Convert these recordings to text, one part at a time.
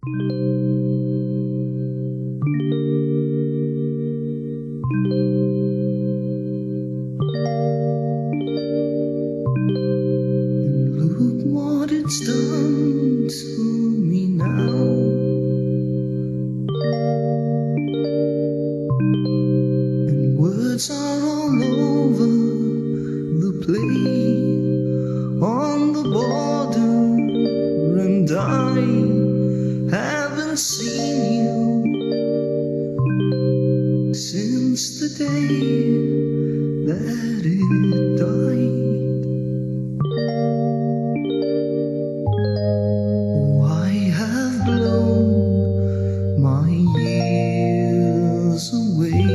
Look what it's done to me now. And words are all over the place, on the border, and I haven't seen you since the day that it died. My years away,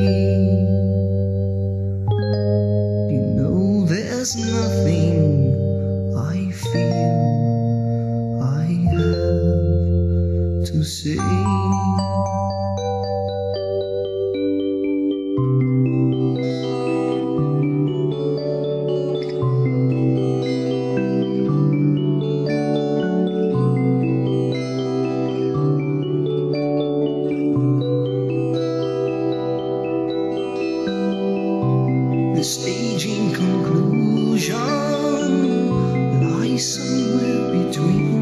you know there's nothing I feel I have to say. The staging conclusion lies somewhere between.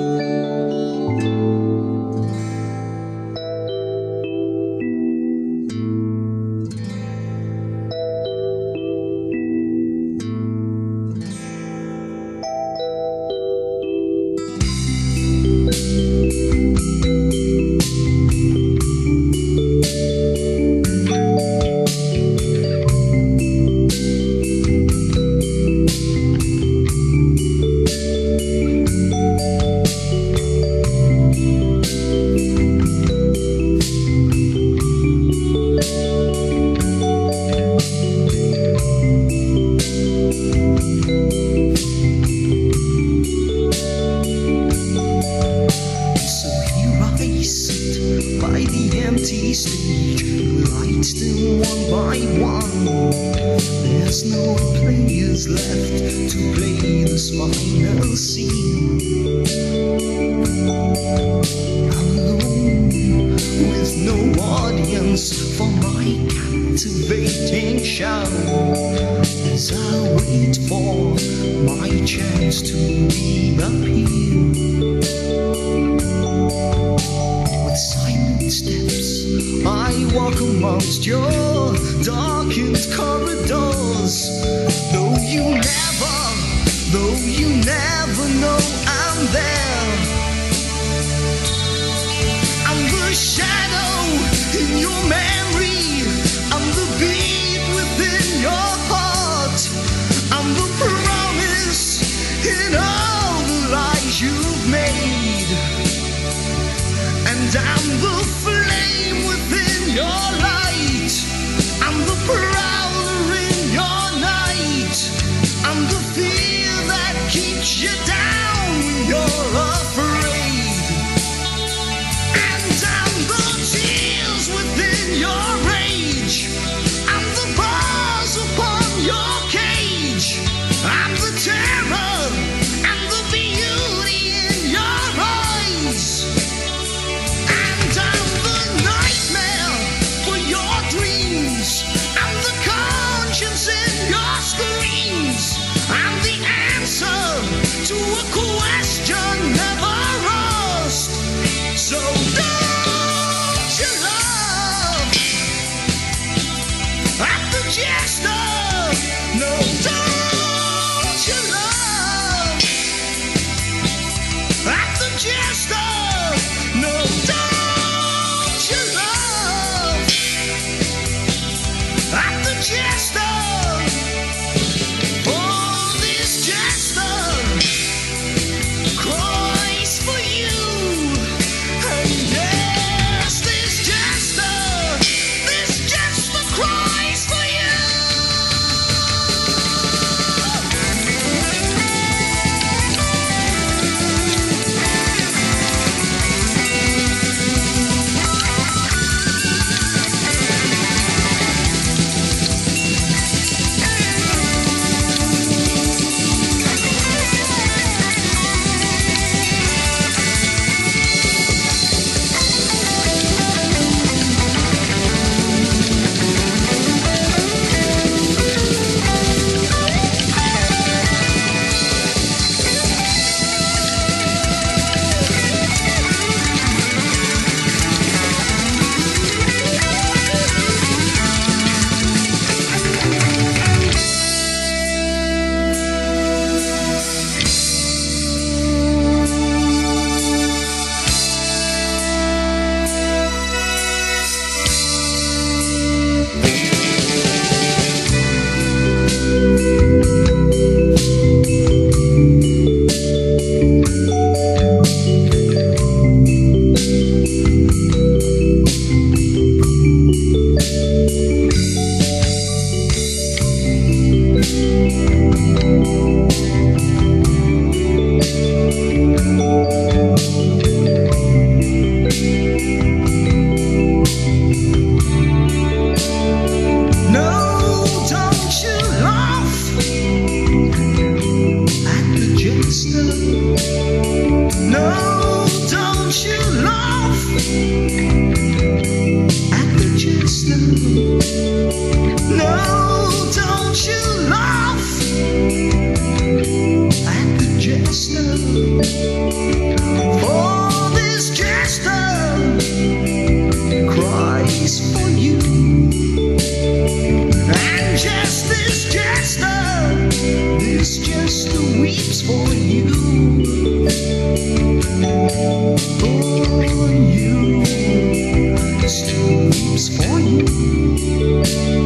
By the empty stage, lights dim one by one. There's no players left to play this final scene. I'm alone with no audience for my captivating show, as I wait for my chance to reappear. With silent steps, I walk amongst your darkened corridors. Though you never know I'm there. I'm the shadow in your memory. I'm the beat within your heart. I'm the promise in all the lies you've made. And I'm the flame within your light. I'm the prowler in your night. I'm the fear that keeps you down when you're afraid. And I'm the tears within your rage. I'm the bars upon your cage. I'm the terror and the beauty in your eyes. To a question never asked. So don't you love at the jester? No, don't you love at the jester? No, don't you love at the jester? for you, sleeps for you.